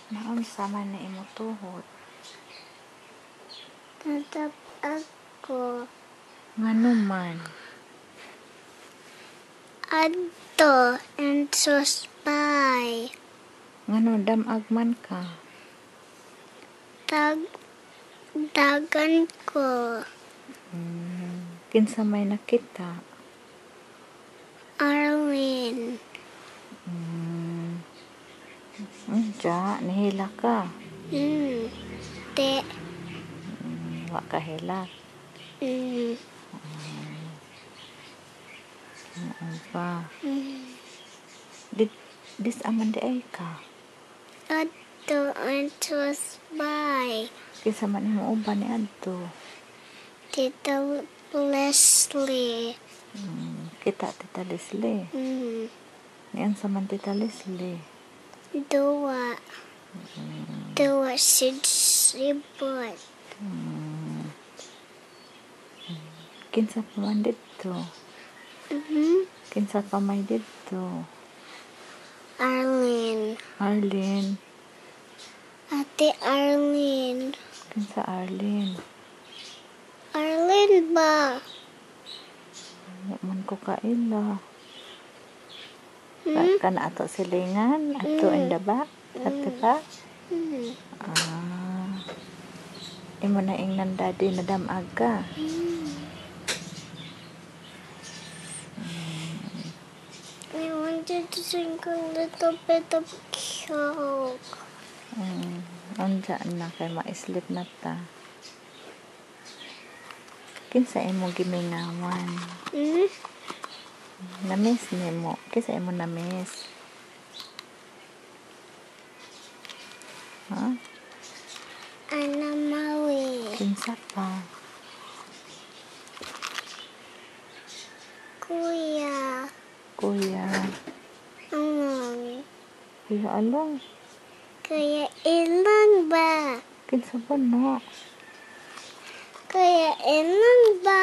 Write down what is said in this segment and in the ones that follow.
Naunsa man na imo tuhod? Tatap ako. Ngano man? Adto and suspay. Ngano damag man ka? Dagan ko. Kinsa may nakita? Arlene. Unsa, nihila ka? Te. Wa ka hila. Pa. Dis aman di ay ka. Adto and suspay. Kinsa man imo uban ni adto? Tita Leslie. Kita Tita Leslie. Niyan sa man Tita Leslie. Dua sibot. Kinsa pa man dito? Kinsa pa may dito? Arlene. Ate Arlene. Kinsa Arlene? Arlene ba? Man ko kaila. Kana ato silingan, ato indaba, ato ba? Imo na ingnan daddy na damag ka. I wanted to drink a little bit of Coke. Anja na kay ma-sleep na ta. Kinsa imo gimingawan? Namiss nimo. Kinsa imo namiss? Ha? Ana Maui. Kinsa pa? Kuya. Kuya Along. Kuya Ilan ba? Kinsa ba no? Kuya Ilan ba?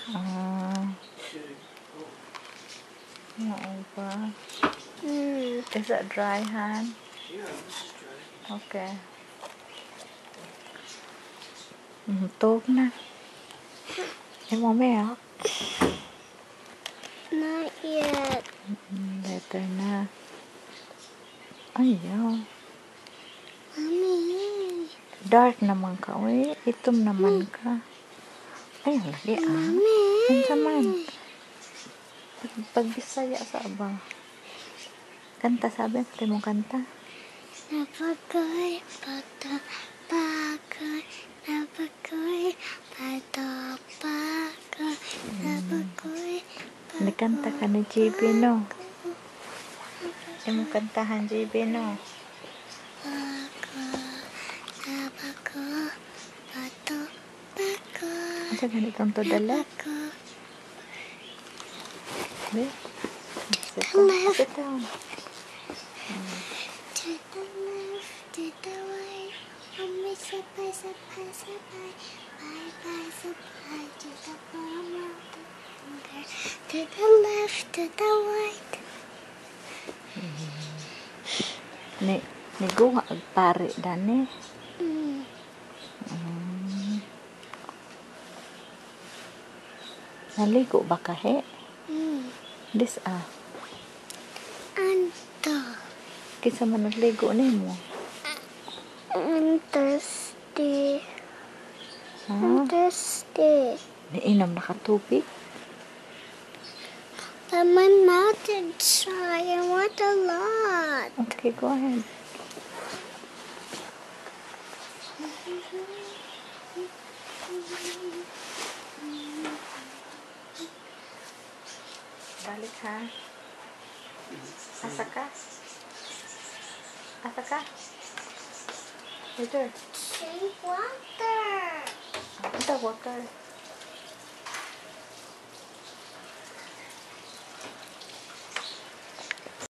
Oo ba? Is it dry hand? Okay. Tog na. Imo milk? Not yet. Later na. Ayaw. Mommy. Dark naman ka. Uy, itom naman ka. Ayaw lagi Mommy. Kinsa man? Pagbisaya sa aba. Kanta sabi. Pati mo kanta. Napagoy, pato, pagoy, napagoy, pato, pagoy, napagoy, Nikanta ka ni JB, no? Imo kantahan, JB, no? napagoy, pato, pagoy. Asa ganitong to the left? Be? Sit down. To the left, to the right, mommy sabay, sabay, sabay, bye, bye, sabay, to the bottom, to the left, to the right. Ni guha ag pare dani. Naligo ba ka he? Dis Anto. Kinsa man nagligo nimo? Thirsty. Ha? Thirsty. Niinom na ka tubig? But my mouth is dry. I want a lot. Okay, go ahead. Balik ha. Asa ka? Asa ka? Later. Drink water. Ito, water.